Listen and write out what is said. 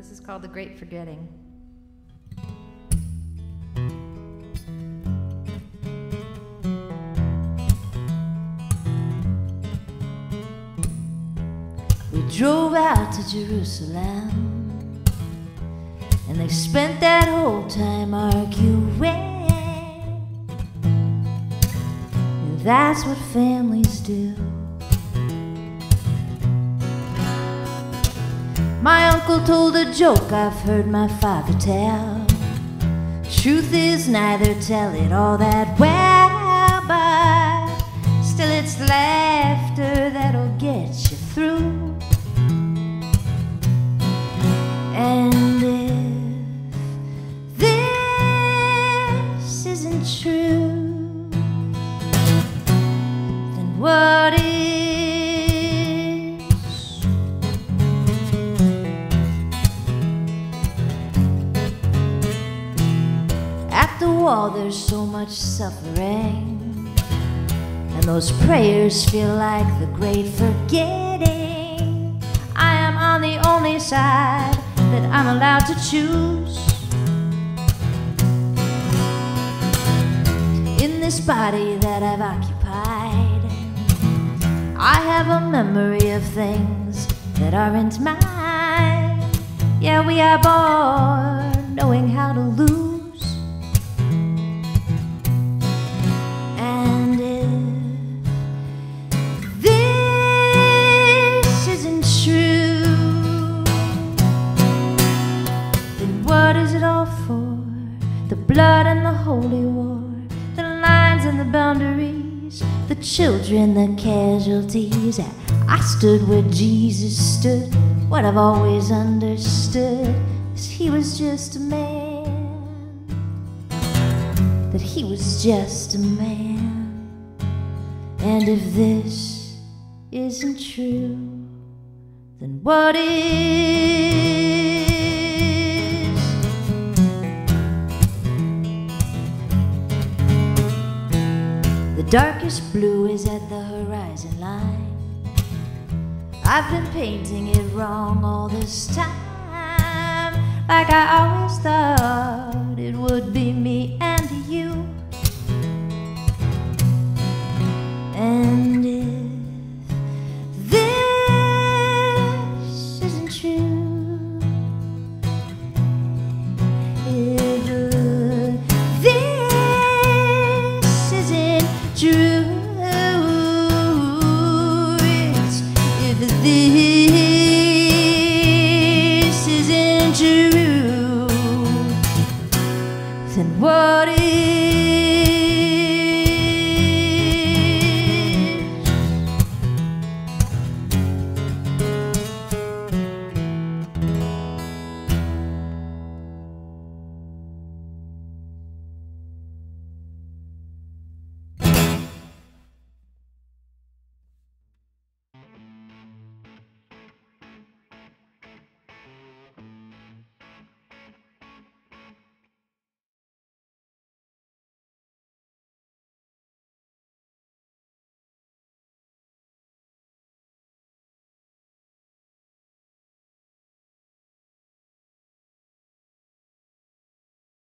This is called The Great Forgetting. We drove out to Jerusalem, and they spent that whole time arguing. And that's what families do. My uncle told a joke I've heard my father tell. Truth is neither tell it all that well, but still it's laughter that'll get you through. And if this isn't true, then what is? At the wall there's so much suffering, and those prayers feel like the great forgetting. I am on the only side that I'm allowed to choose. In this body that I've occupied, I have a memory of things that aren't mine. Yeah, we are born knowing how to lose. And if this isn't true, what is it all for? The blood and the holy war, the lines and the boundaries, the children, the casualties. I stood where Jesus stood. What I've always understood is he was just a man, that he was just a man. And if this isn't true, then what is? The darkest blue is at the horizon line. I've been painting it wrong all this time, like I always thought it would be me and